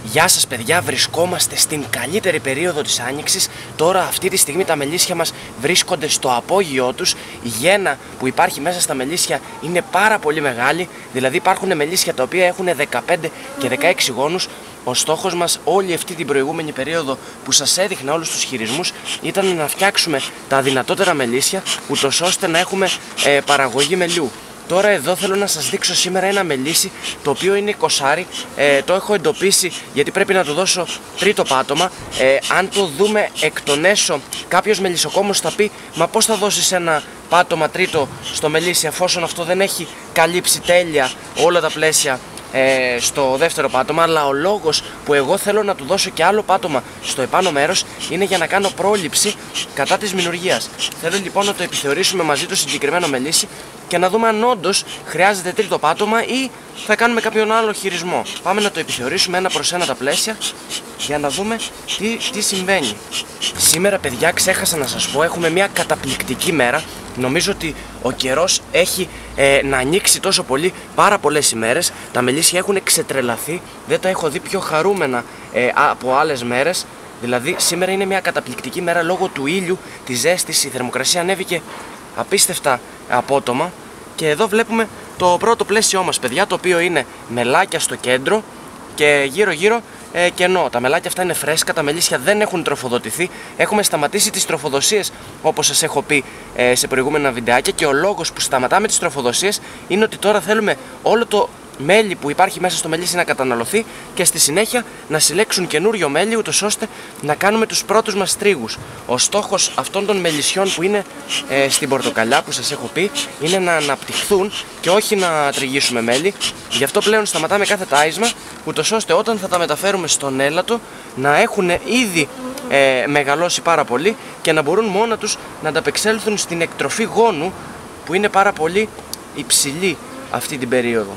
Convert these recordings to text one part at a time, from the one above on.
Γεια σας παιδιά, βρισκόμαστε στην καλύτερη περίοδο της άνοιξης. Τώρα αυτή τη στιγμή τα μελίσια μας βρίσκονται στο απόγειό τους. Η γένα που υπάρχει μέσα στα μελίσια είναι πάρα πολύ μεγάλη. Δηλαδή υπάρχουν μελίσια τα οποία έχουν 15 και 16 γόνους. Ο στόχος μας όλη αυτή την προηγούμενη περίοδο που σας έδειχνα όλους τους χειρισμούς ήταν να φτιάξουμε τα δυνατότερα μελίσια, ούτως ώστε να έχουμε παραγωγή μελιού. Τώρα εδώ θέλω να σας δείξω σήμερα ένα μελίσι το οποίο είναι κοσάρι. Το έχω εντοπίσει γιατί πρέπει να του δώσω τρίτο πάτωμα. Αν το δούμε εκ των έσω, κάποιος μελισσοκόμος θα πει «Μα πώς θα δώσεις ένα πάτωμα τρίτο στο μελίσι εφόσον αυτό δεν έχει καλύψει τέλεια όλα τα πλαίσια στο δεύτερο πάτωμα?» Αλλά ο λόγος που εγώ θέλω να του δώσω και άλλο πάτωμα στο επάνω μέρος είναι για να κάνω πρόληψη κατά της μηνουργίας. Θέλω λοιπόν να το επιθεωρήσουμε μαζί το συγκεκριμένο μελίσι και να δούμε αν όντως χρειάζεται τρίτο πάτωμα ή θα κάνουμε κάποιον άλλο χειρισμό. Πάμε να το επιθεωρήσουμε ένα προς ένα τα πλαίσια για να δούμε τι συμβαίνει. Σήμερα παιδιά, ξέχασα να σας πω, έχουμε μια καταπληκτική μέρα. Νομίζω ότι ο καιρός έχει να ανοίξει τόσο πολύ, πάρα πολλές ημέρες. Τα μελίσια έχουν ξετρελαθεί, δεν τα έχω δει πιο χαρούμενα από άλλες μέρες. Δηλαδή σήμερα είναι μια καταπληκτική μέρα λόγω του ήλιου, της ζέστης, η θερμοκρασία ανέβηκε απίστευτα απότομα. Και εδώ βλέπουμε το πρώτο πλαίσιό μας παιδιά, το οποίο είναι μελάκια στο κέντρο και γύρω γύρω κενό. Τα μελάκια αυτά είναι φρέσκα, τα μελίσια δεν έχουν τροφοδοτηθεί. Έχουμε σταματήσει τις τροφοδοσίες όπως σας έχω πει σε προηγούμενα βιντεάκια, και ο λόγος που σταματάμε τις τροφοδοσίες είναι ότι τώρα θέλουμε όλο το μέλι που υπάρχει μέσα στο μελίσι να καταναλωθεί και στη συνέχεια να συλλέξουν καινούριο μέλι, ούτως ώστε να κάνουμε τους πρώτους μας τρίγους. Ο στόχος αυτών των μελισσιών που είναι στην πορτοκαλιά που σας έχω πει είναι να αναπτυχθούν και όχι να τριγίσουμε μέλι. Γι' αυτό πλέον σταματάμε κάθε τάισμα, ούτως ώστε όταν θα τα μεταφέρουμε στον έλατο να έχουν ήδη μεγαλώσει πάρα πολύ και να μπορούν μόνα τους να ανταπεξέλθουν στην εκτροφή γόνου που είναι πάρα πολύ υψηλή αυτή την περίοδο.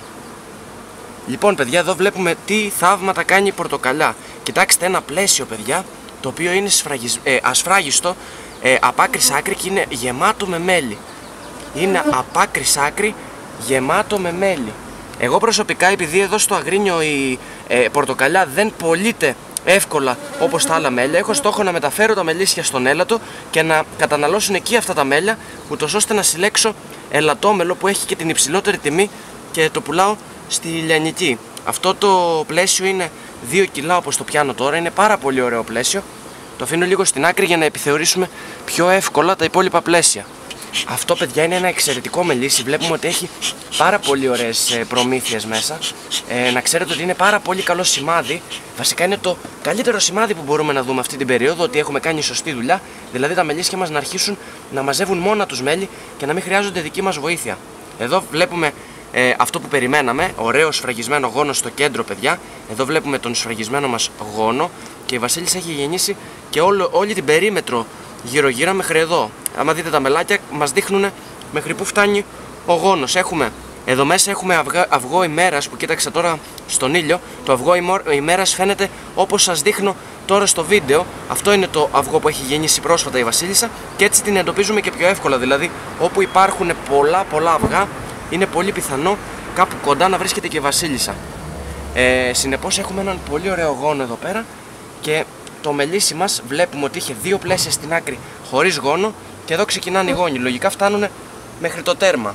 Λοιπόν παιδιά, εδώ βλέπουμε τι θαύματα κάνει η πορτοκαλιά. Κοιτάξτε ένα πλαίσιο παιδιά, το οποίο είναι ασφράγιστο απ' άκρη σ' άκρη και είναι γεμάτο με μέλι. Είναι απ' άκρη σ' άκρη γεμάτο με μέλι. Εγώ προσωπικά, επειδή εδώ στο Αγρίνιο η πορτοκαλιά δεν πωλείται εύκολα όπως τα άλλα μέλια, έχω στόχο να μεταφέρω τα μελίσια στον έλατο και να καταναλώσουν εκεί αυτά τα μέλια, ούτως ώστε να συλλέξω ελατόμελο που έχει και την υψηλότερη τιμή και το πουλάω στη λιανική. Αυτό το πλαίσιο είναι 2 κιλά όπως το πιάνω τώρα, είναι πάρα πολύ ωραίο πλαίσιο. Το αφήνω λίγο στην άκρη για να επιθεωρήσουμε πιο εύκολα τα υπόλοιπα πλαίσια. Αυτό παιδιά είναι ένα εξαιρετικό μελίσι, βλέπουμε ότι έχει πάρα πολύ ωραίες προμήθειες μέσα. Να ξέρετε ότι είναι πάρα πολύ καλό σημάδι, βασικά είναι το καλύτερο σημάδι που μπορούμε να δούμε αυτή την περίοδο, ότι έχουμε κάνει σωστή δουλειά, δηλαδή τα μελίσια μας να αρχίσουν να μαζεύουν μόνα τους μέλι και να μην χρειάζονται δική μας βοήθεια. Εδώ βλέπουμε αυτό που περιμέναμε, ωραίο σφραγισμένο γόνο στο κέντρο παιδιά. Εδώ βλέπουμε τον σφραγισμένο μας γόνο και η βασίλισσα έχει γεννήσει και όλη την περίμετρο γύρω γύρω μέχρι εδώ. Άμα δείτε τα μελάκια μας δείχνουν μέχρι που φτάνει ο γόνος. Εδώ μέσα έχουμε αυγό ημέρας που κοίταξα τώρα στον ήλιο. Το αυγό ημέρας φαίνεται όπως σας δείχνω τώρα στο βίντεο. Αυτό είναι το αυγό που έχει γεννήσει πρόσφατα η βασίλισσα και έτσι την εντοπίζουμε και πιο εύκολα. Δηλαδή όπου υπάρχουν πολλά αυγά είναι πολύ πιθανό κάπου κοντά να βρίσκεται και η βασίλισσα. Συνεπώς έχουμε έναν πολύ ωραίο γόνο εδώ πέρα και το μελίσι μας βλέπουμε ότι είχε 2 πλαίσια στην άκρη χωρίς γόνο και εδώ ξεκινάνε οι γόνοι. Λογικά φτάνουν μέχρι το τέρμα,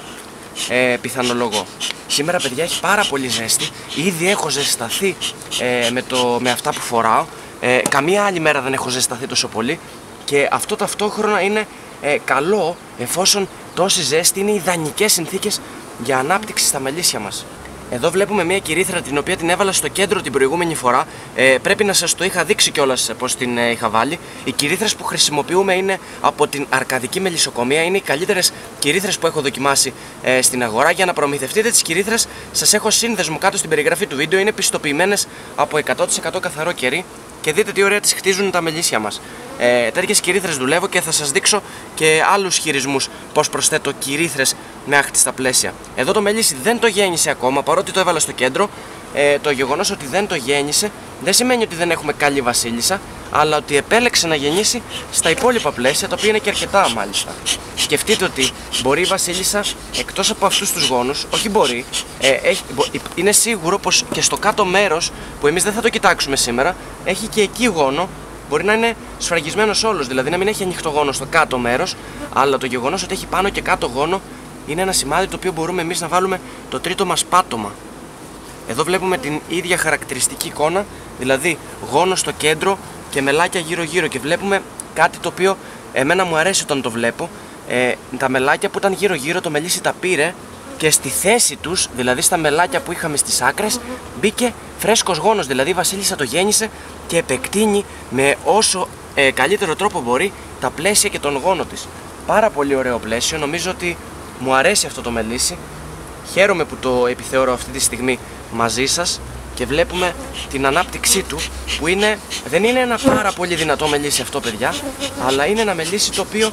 πιθανολογώ. Σήμερα παιδιά έχει πάρα πολύ ζέστη, ήδη έχω ζεσταθεί με αυτά που φοράω. Καμία άλλη μέρα δεν έχω ζεσταθεί τόσο πολύ και αυτό ταυτόχρονα είναι καλό εφόσον τόση ζέστη είναι ιδανικές συνθήκες για ανάπτυξη στα μελίσια μας. Εδώ βλέπουμε μια κυρίθρα την οποία την έβαλα στο κέντρο την προηγούμενη φορά. Πρέπει να σας το είχα δείξει κιόλας πως την είχα βάλει. Οι κυρίθρες που χρησιμοποιούμε είναι από την Αρκαδική Μελισσοκομεία. Είναι οι καλύτερες κυρίθρες που έχω δοκιμάσει στην αγορά. Για να προμηθευτείτε τις κυρίθρες σας έχω σύνδεσμο κάτω στην περιγραφή του βίντεο. Είναι πιστοποιημένες από 100% καθαρό κερί και δείτε τι ωραία τις χτίζουν τα μελίσια μας. Τέτοιες κυρίθρες δουλεύω και θα σας δείξω και άλλους χειρισμούς πώς προσθέτω κυρίθρες με άχτιστα πλαίσια. Εδώ το μελίσι δεν το γέννησε ακόμα, παρότι το έβαλα στο κέντρο. Το γεγονός ότι δεν το γέννησε δεν σημαίνει ότι δεν έχουμε καλή βασίλισσα. αλλά ότι επέλεξε να γεννήσει στα υπόλοιπα πλαίσια, τα οποία είναι και αρκετά μάλιστα. Σκεφτείτε ότι μπορεί η βασίλισσα, εκτός από αυτούς τους γόνους, όχι μπορεί, είναι σίγουρο πως και στο κάτω μέρος, που εμείς δεν θα το κοιτάξουμε σήμερα, έχει και εκεί γόνο. Μπορεί να είναι σφραγισμένος όλος, δηλαδή να μην έχει ανοιχτό γόνο στο κάτω μέρος, αλλά το γεγονός ότι έχει πάνω και κάτω γόνο είναι ένα σημάδι το οποίο μπορούμε εμείς να βάλουμε το τρίτο μας πάτωμα. Εδώ βλέπουμε την ίδια χαρακτηριστική εικόνα, δηλαδή γόνο στο κέντρο και μελάκια γύρω-γύρω, και βλέπουμε κάτι το οποίο εμένα μου αρέσει όταν το βλέπω. Τα μελάκια που ήταν γύρω-γύρω, το μελίσι τα πήρε και στη θέση τους, δηλαδή στα μελάκια που είχαμε στις άκρες, μπήκε φρέσκος γόνος, δηλαδή η βασίλισσα το γέννησε και επεκτείνει με όσο καλύτερο τρόπο μπορεί τα πλαίσια και τον γόνο της. Πάρα πολύ ωραίο πλαίσιο, νομίζω ότι μου αρέσει αυτό το μελίσι. Χαίρομαι που το επιθεωρώ αυτή τη στιγμή μαζί σας και βλέπουμε την ανάπτυξή του, που δεν είναι ένα πάρα πολύ δυνατό μελίσι αυτό, παιδιά, αλλά είναι ένα μελίσι το οποίο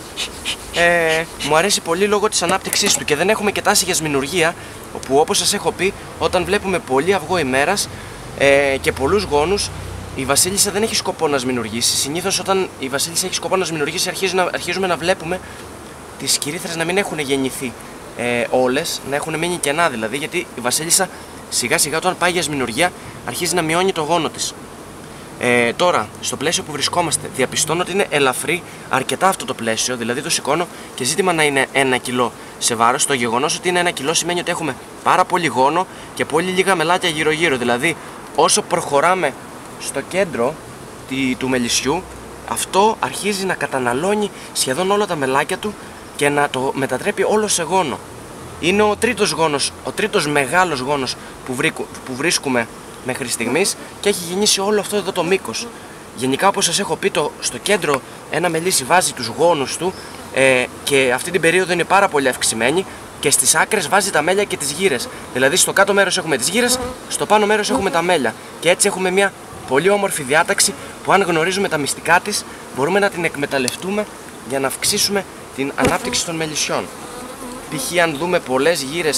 μου αρέσει πολύ λόγω της ανάπτυξής του, και δεν έχουμε και τάση για σμηνουργία, όπου όπως σας έχω πει, όταν βλέπουμε πολύ αυγό ημέρας και πολλούς γόνους, η βασίλισσα δεν έχει σκοπό να σμηνουργήσει. Συνήθως όταν η βασίλισσα έχει σκοπό να σμηνουργήσει, αρχίζουμε να βλέπουμε τις κυρίθρες να μην έχουν γεννηθεί όλες, να έχουν μείνει κενά δηλαδή, γιατί η βασίλισσα σιγά σιγά όταν πάει για σμηνουργία αρχίζει να μειώνει το γόνο της. Τώρα, στο πλαίσιο που βρισκόμαστε, διαπιστώνω ότι είναι ελαφρύ αρκετά αυτό το πλαίσιο, δηλαδή το σηκώνω και ζήτημα να είναι 1 κιλό σε βάρος. Το γεγονός ότι είναι 1 κιλό σημαίνει ότι έχουμε πάρα πολύ γόνο και πολύ λίγα μελάκια γύρω-γύρω. Δηλαδή, όσο προχωράμε στο κέντρο του μελισσιού, αυτό αρχίζει να καταναλώνει σχεδόν όλα τα μελάκια του και να το μετατρέπει όλο σε γόνο. Είναι ο τρίτος γόνος, ο τρίτος μεγάλος γόνος που βρίσκουμε μέχρι στιγμής και έχει γεννήσει όλο αυτό εδώ το μήκος. Γενικά, όπως σας έχω πει, στο κέντρο ένα μελίσι βάζει τους γόνους του και αυτή την περίοδο είναι πάρα πολύ αυξημένη, και στις άκρες βάζει τα μέλια και τις γύρες. Δηλαδή στο κάτω μέρος έχουμε τις γύρες, στο πάνω μέρος έχουμε τα μέλια, και έτσι έχουμε μια πολύ όμορφη διάταξη που, αν γνωρίζουμε τα μυστικά της, μπορούμε να την εκμεταλλευτούμε για να αυξήσουμε την ανάπτυξη των μελισσιών. Π.χ. αν δούμε πολλές γύρες,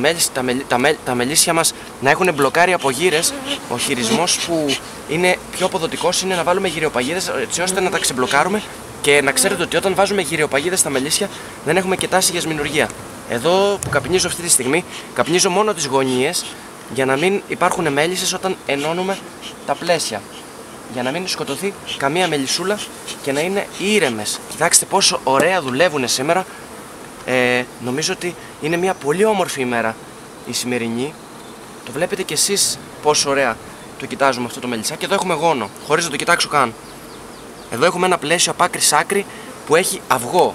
τα μελίσια μας να έχουν μπλοκάρει από γύρες, ο χειρισμός που είναι πιο αποδοτικός είναι να βάλουμε γυριοπαγίδες, έτσι ώστε να τα ξεμπλοκάρουμε, και να ξέρετε ότι όταν βάζουμε γυριοπαγίδες στα μελίσια δεν έχουμε και τάση για σμηνουργία. Εδώ που καπνίζω αυτή τη στιγμή, καπνίζω μόνο τις γωνίες για να μην υπάρχουν μέλισσες όταν ενώνουμε τα πλαίσια, για να μην σκοτωθεί καμία μελισσούλα και να είναι ήρεμες. Κοιτάξτε πόσο ωραία δουλεύουν σήμερα. Νομίζω ότι είναι μια πολύ όμορφη ημέρα η σημερινή. Το βλέπετε κι εσείς πόσο ωραία το κοιτάζουμε αυτό το μελισσάκι. Εδώ έχουμε γόνο, χωρίς να το κοιτάξω καν. Εδώ έχουμε ένα πλαίσιο από άκρη σ' άκρη που έχει αυγό.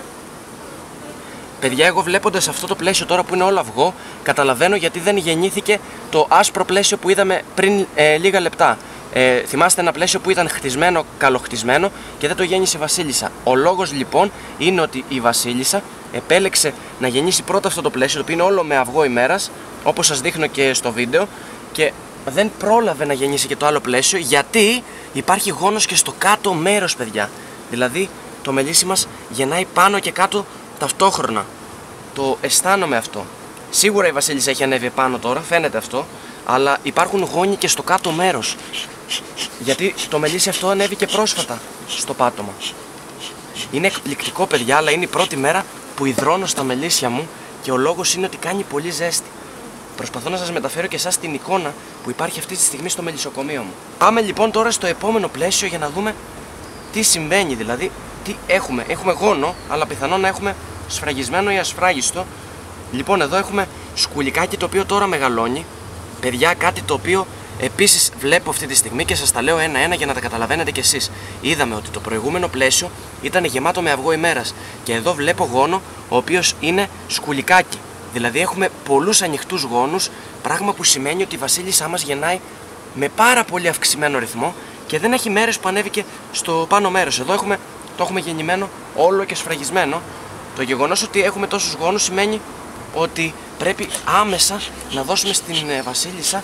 Παιδιά, εγώ βλέποντας αυτό το πλαίσιο τώρα που είναι όλο αυγό, καταλαβαίνω γιατί δεν γεννήθηκε το άσπρο πλαίσιο που είδαμε πριν λίγα λεπτά. Θυμάστε ένα πλαίσιο που ήταν χτισμένο, καλοχτισμένο, και δεν το γέννησε η βασίλισσα. Ο λόγος λοιπόν είναι ότι η βασίλισσα επέλεξε να γεννήσει πρώτα αυτό το πλαίσιο, το οποίο είναι όλο με αυγό ημέρας, όπως σας δείχνω και στο βίντεο, και δεν πρόλαβε να γεννήσει και το άλλο πλαίσιο, γιατί υπάρχει γόνος και στο κάτω μέρος, παιδιά. Δηλαδή το μελίσι μας γεννάει πάνω και κάτω ταυτόχρονα. Το αισθάνομαι αυτό. Σίγουρα η βασίλισσα έχει ανέβει πάνω τώρα, φαίνεται αυτό, αλλά υπάρχουν γόνοι και στο κάτω μέρος, γιατί το μελίσι αυτό ανέβηκε πρόσφατα στο πάτωμα. Είναι εκπληκτικό, παιδιά, αλλά είναι η πρώτη μέρα που υδρώνω στα μελίσια μου, και ο λόγος είναι ότι κάνει πολύ ζέστη. Προσπαθώ να σας μεταφέρω και εσάς την εικόνα που υπάρχει αυτή τη στιγμή στο μελισσοκομείο μου. Πάμε λοιπόν τώρα στο επόμενο πλαίσιο για να δούμε τι συμβαίνει, δηλαδή τι έχουμε. Έχουμε γόνο, αλλά πιθανόν να έχουμε σφραγισμένο ή ασφράγιστο. Λοιπόν, εδώ έχουμε σκουλικάκι το οποίο τώρα μεγαλώνει. Παιδιά, κάτι το οποίο επίσης βλέπω αυτή τη στιγμή και σας τα λέω ένα-ένα για να τα καταλαβαίνετε κι εσείς. Είδαμε ότι το προηγούμενο πλαίσιο ήταν γεμάτο με αυγό ημέρας, και εδώ βλέπω γόνο ο οποίος είναι σκουλικάκι. Δηλαδή έχουμε πολλούς ανοιχτούς γόνους, πράγμα που σημαίνει ότι η βασίλισσά μας γεννάει με πάρα πολύ αυξημένο ρυθμό και δεν έχει μέρες που ανέβηκε στο πάνω μέρος. Εδώ το έχουμε γεννημένο όλο και σφραγισμένο. Το γεγονός ότι έχουμε τόσους γόνους σημαίνει ότι πρέπει άμεσα να δώσουμε στην βασίλισσα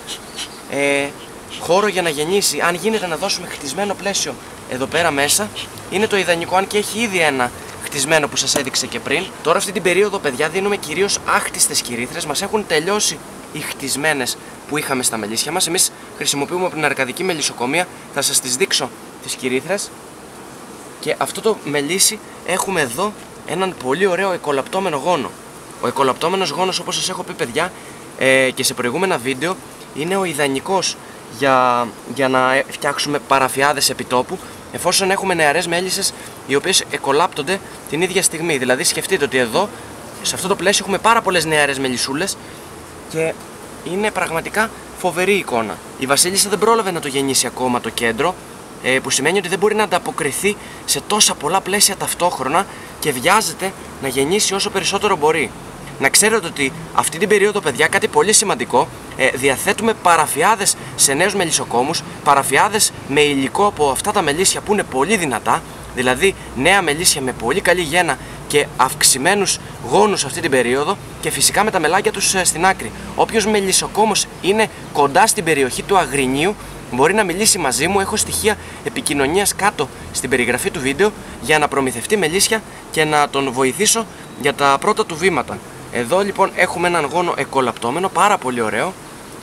χώρο για να γεννήσει. Αν γίνεται να δώσουμε χτισμένο πλαίσιο εδώ πέρα μέσα, είναι το ιδανικό, αν και έχει ήδη ένα χτισμένο που σας έδειξε και πριν. Τώρα αυτή την περίοδο, παιδιά, δίνουμε κυρίως άχτιστες κυρίθρες. Μας έχουν τελειώσει οι χτισμένες που είχαμε στα μελίσια μας. Εμείς χρησιμοποιούμε από την αρκαδική μελισσοκομεία. Θα σας τις δείξω τις κυρίθρες. Και αυτό το μελίσι έχουμε εδώ έναν πολύ ωραίο εκολαπτώμενο γόνο. Ο εκολαπτώμενος γόνος, όπως σας έχω πει παιδιά και σε προηγούμενα βίντεο, είναι ο ιδανικός για να φτιάξουμε παραφιάδες επιτόπου, εφόσον έχουμε νεαρές μέλισσες οι οποίες εκολάπτονται την ίδια στιγμή. Δηλαδή σκεφτείτε ότι εδώ, σε αυτό το πλαίσιο, έχουμε πάρα πολλές νεαρές μελισσούλες και είναι πραγματικά φοβερή εικόνα. Η βασίλισσα δεν πρόλαβε να το γεννήσει ακόμα το κέντρο, που σημαίνει ότι δεν μπορεί να ανταποκριθεί σε τόσα πολλά πλαίσια ταυτόχρονα και βιάζεται να γεννήσει όσο περισσότερο μπορεί. Να ξέρετε ότι αυτή την περίοδο, παιδιά, κάτι πολύ σημαντικό, διαθέτουμε παραφιάδες σε νέους μελισσοκόμους, παραφιάδες με υλικό από αυτά τα μελίσια που είναι πολύ δυνατά, δηλαδή νέα μελίσια με πολύ καλή γένα και αυξημένους γόνους αυτή την περίοδο, και φυσικά με τα μελάκια τους στην άκρη. Όποιος μελισσοκόμος είναι κοντά στην περιοχή του Αγρινίου μπορεί να μιλήσει μαζί μου, έχω στοιχεία επικοινωνίας κάτω στην περιγραφή του βίντεο για να προμηθευτεί μελίσια και να τον βοηθήσω για τα πρώτα του βήματα. Εδώ λοιπόν έχουμε έναν γόνο εκολαπτώμενο, πάρα πολύ ωραίο,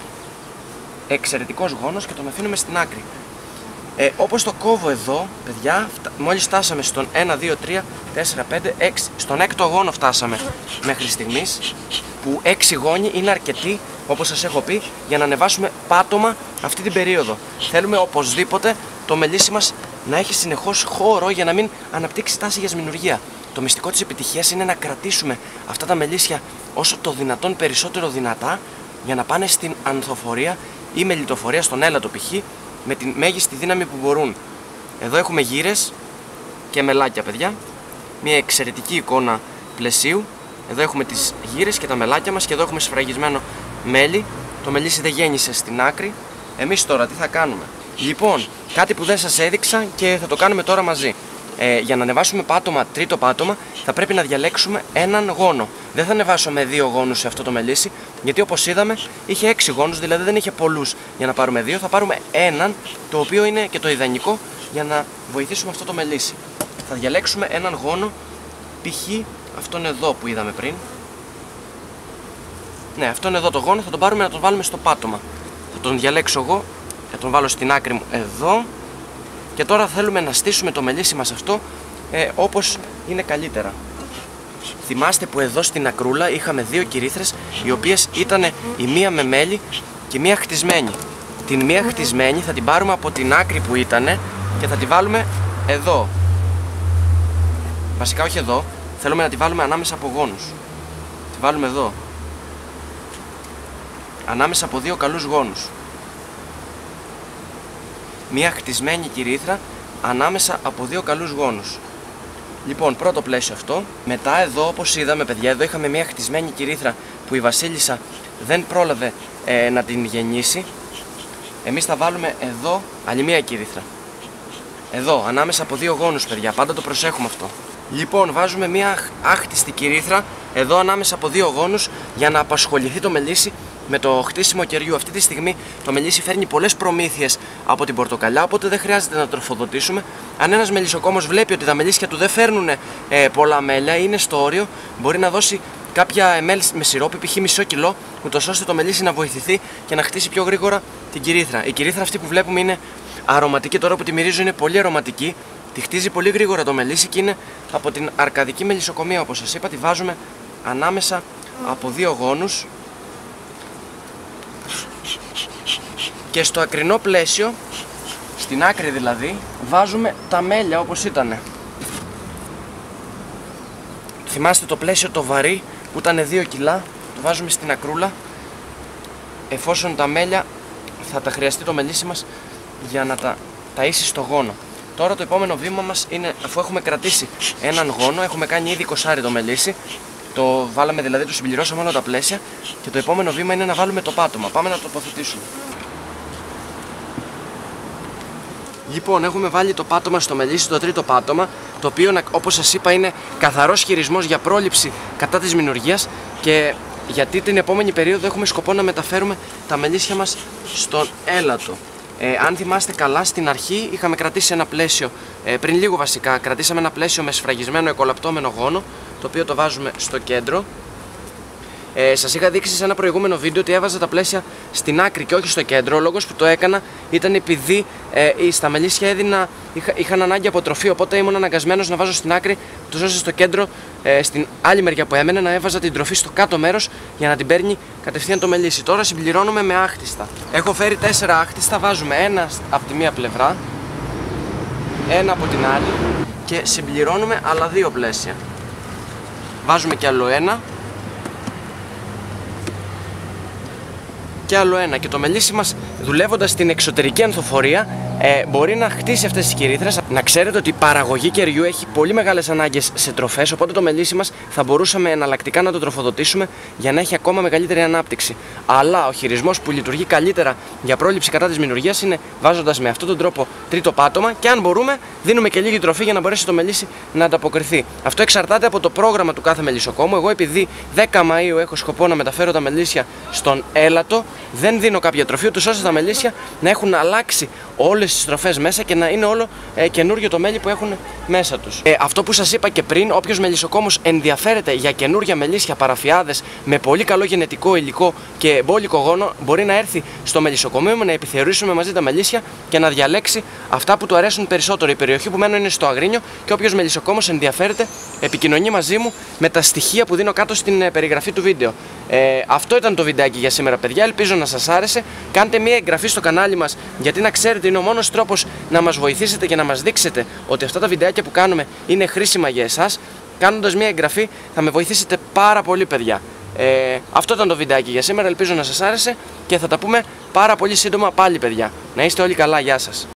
εξαιρετικός γόνος, και τον αφήνουμε στην άκρη. Όπως το κόβω εδώ, παιδιά, μόλις φτάσαμε στον 1, 2, 3, 4, 5, 6, στον 6ο γόνο φτάσαμε μέχρι στιγμής, που 6 γόνοι είναι αρκετοί, όπως σας έχω πει, για να ανεβάσουμε πάτωμα αυτή την περίοδο. Θέλουμε οπωσδήποτε το μελίσι μας να έχει συνεχώς χώρο για να μην αναπτύξει τάση για σμηνουργία. Το μυστικό της επιτυχίας είναι να κρατήσουμε αυτά τα μελίσια όσο το δυνατόν περισσότερο δυνατά για να πάνε στην ανθοφορία ή μελιτοφορία, στον έλατο π.χ. με τη μέγιστη δύναμη που μπορούν. Εδώ έχουμε γύρες και μελάκια, παιδιά. Μια εξαιρετική εικόνα πλαισίου. Εδώ έχουμε τις γύρες και τα μελάκια μας και εδώ έχουμε σφραγισμένο μέλι. Το μελίσι δεν γέννησε στην άκρη. Εμείς τώρα τι θα κάνουμε? Λοιπόν, κάτι που δεν σας έδειξα και θα το κάνουμε τώρα μαζί. Για να ανεβάσουμε πάτωμα, τρίτο πάτωμα, θα πρέπει να διαλέξουμε έναν γόνο. Δεν θα ανεβάσουμε 2 γόνους σε αυτό το μελίσι, γιατί όπως είδαμε είχε 6 γόνους, δηλαδή δεν είχε πολλούς για να πάρουμε 2. Θα πάρουμε έναν, το οποίο είναι και το ιδανικό για να βοηθήσουμε αυτό το μελίσι. Θα διαλέξουμε έναν γόνο, π.χ. αυτόν εδώ που είδαμε πριν. Ναι, αυτόν εδώ το γόνο θα τον πάρουμε να τον βάλουμε στο πάτωμα. Θα τον διαλέξω εγώ, θα τον βάλω στην άκρη μου εδώ. Και τώρα θέλουμε να στήσουμε το μελίσι μας αυτό όπως είναι καλύτερα. Θυμάστε που εδώ στην ακρούλα είχαμε 2 κυρίθρες, οι οποίες ήταν η μία με μέλι και η μία χτισμένη. Την μία χτισμένη θα την πάρουμε από την άκρη που ήταν και θα τη βάλουμε εδώ. Βασικά όχι εδώ, θέλουμε να τη βάλουμε ανάμεσα από γόνους. Τη βάλουμε εδώ, ανάμεσα από 2 καλούς γόνους. Μία χτισμένη κυρίθρα ανάμεσα από 2 καλούς γόνους. Λοιπόν, πρώτο πλαίσιο αυτό. Μετά εδώ, όπως είδαμε, παιδιά, εδώ είχαμε μία χτισμένη κυρίθρα που η βασίλισσα δεν πρόλαβε να την γεννήσει. Εμείς θα βάλουμε εδώ άλλη μία κυρίθρα. Εδώ, ανάμεσα από 2 γόνους, παιδιά, πάντα το προσέχουμε αυτό. Λοιπόν, βάζουμε μία άχτιστη κυρίθρα εδώ ανάμεσα από 2 γόνους για να απασχοληθεί το μελίσι με το χτίσιμο κεριού. Αυτή τη στιγμή το μελίσι φέρνει πολλές προμήθειες από την πορτοκαλιά, οπότε δεν χρειάζεται να τροφοδοτήσουμε. Αν ένας μελισσοκόμος βλέπει ότι τα μελίσια του δεν φέρνουν πολλά μέλια, είναι στο όριο, μπορεί να δώσει κάποια μέλι με σιρόπι, π.χ. μισό κιλό, ούτως ώστε το μελίσι να βοηθηθεί και να χτίσει πιο γρήγορα την κυρίθρα. Η κυρίθρα αυτή που βλέπουμε είναι αρωματική, τώρα που τη μυρίζω είναι πολύ αρωματική. Τη χτίζει πολύ γρήγορα το μελίσι και είναι από την αρκαδική μελισσοκομεία, όπως σας είπα. Τη βάζουμε ανάμεσα από 2 γόνους. Και στο ακρινό πλαίσιο, στην άκρη δηλαδή, βάζουμε τα μέλια όπως ήτανε. Θυμάστε το πλαίσιο το βαρύ που ήταν 2 κιλά, το βάζουμε στην ακρούλα, εφόσον τα μέλια θα τα χρειαστεί το μελίσι μας για να τα ταΐσει στο γόνο. Τώρα το επόμενο βήμα μας είναι, αφού έχουμε κρατήσει έναν γόνο, έχουμε κάνει ήδη 20 το μελίσι, το βάλαμε δηλαδή, το συμπληρώσαμε όλα τα πλαίσια, και το επόμενο βήμα είναι να βάλουμε το πάτωμα. Πάμε να το τοποθετήσουμε. Λοιπόν, έχουμε βάλει το πάτωμα στο μελίσι, το τρίτο πάτωμα, το οποίο, όπως σας είπα, είναι καθαρός χειρισμός για πρόληψη κατά της μηνουργίας, και γιατί την επόμενη περίοδο έχουμε σκοπό να μεταφέρουμε τα μελίσια μας στον έλατο. Αν θυμάστε καλά, στην αρχή είχαμε κρατήσει ένα πλαίσιο, πριν λίγο βασικά, κρατήσαμε ένα πλαίσιο με σφραγισμένο εκολαπτώμενο γόνο, το οποίο το βάζουμε στο κέντρο. Σας είχα δείξει σε ένα προηγούμενο βίντεο ότι έβαζα τα πλαίσια στην άκρη και όχι στο κέντρο. Ο λόγος που το έκανα ήταν επειδή στα μελίσια είχαν ανάγκη από τροφή, οπότε ήμουν αναγκασμένος να βάζω στην άκρη, τους ώστε στο κέντρο, στην άλλη μεριά που έμενε, να έβαζα την τροφή στο κάτω μέρος για να την παίρνει κατευθείαν το μελίσι. Τώρα συμπληρώνουμε με άχτιστα. Έχω φέρει 4 άχτιστα, βάζουμε ένα από τη μία πλευρά, ένα από την άλλη και συμπληρώνουμε άλλα 2 πλαίσια. Βάζουμε κι άλλο ένα και άλλο ένα, και το μελίσι μας, δουλεύοντας στην εξωτερική ανθοφορία, μπορεί να χτίσει αυτές τις κυρίθρες. Να ξέρετε ότι η παραγωγή κεριού έχει πολύ μεγάλες ανάγκες σε τροφές, οπότε το μελίσι μας θα μπορούσαμε εναλλακτικά να το τροφοδοτήσουμε για να έχει ακόμα μεγαλύτερη ανάπτυξη. Αλλά ο χειρισμός που λειτουργεί καλύτερα για πρόληψη κατά της μηνουργίας είναι βάζοντας με αυτόν τον τρόπο τρίτο πάτωμα, και αν μπορούμε δίνουμε και λίγη τροφή για να μπορέσει το μελίσι να ανταποκριθεί. Αυτό εξαρτάται από το πρόγραμμα του κάθε μελισσοκόμου. Εγώ, επειδή 10 Μαΐου έχω σκοπό να μεταφέρω τα μελίσια στον έλατο, δεν δίνω κάποια τροφή, ούτως ώστε τα μελίσια να έχουν αλλάξει όλες τις τροφές μέσα και να είναι όλο καινούριο το μέλι που έχουν μέσα τους. Αυτό που σας είπα και πριν, όποιος μελισσοκόμος ενδιαφέρεται για καινούρια μελίσια, παραφιάδες με πολύ καλό γενετικό υλικό και μπόλικο γόνο, μπορεί να έρθει στο μελισσοκομείο μου, να επιθεωρήσουμε μαζί τα μελίσια και να διαλέξει αυτά που του αρέσουν περισσότερο. Η περιοχή που μένω είναι στο Αγρίνιο, και όποιος μελισσοκόμος ενδιαφέρεται επικοινωνεί μαζί μου με τα στοιχεία που δίνω κάτω στην περιγραφή του βίντεο. Αυτό ήταν το βιντεάκι για σήμερα, παιδιά. Ελπίζω να σας άρεσε. Κάντε μια εγγραφή στο κανάλι μας, γιατί να ξέρετε είναι ο μόνος τρόπος να μας βοηθήσετε και να μας δείξετε ότι αυτά τα βιντεάκια που κάνουμε είναι χρήσιμα για εσάς. Κάνοντας μια εγγραφή θα με βοηθήσετε πάρα πολύ, παιδιά. Αυτό ήταν το βιντεάκι για σήμερα. Ελπίζω να σας άρεσε και θα τα πούμε πάρα πολύ σύντομα πάλι, παιδιά. Να είστε όλοι καλά. Γεια σας.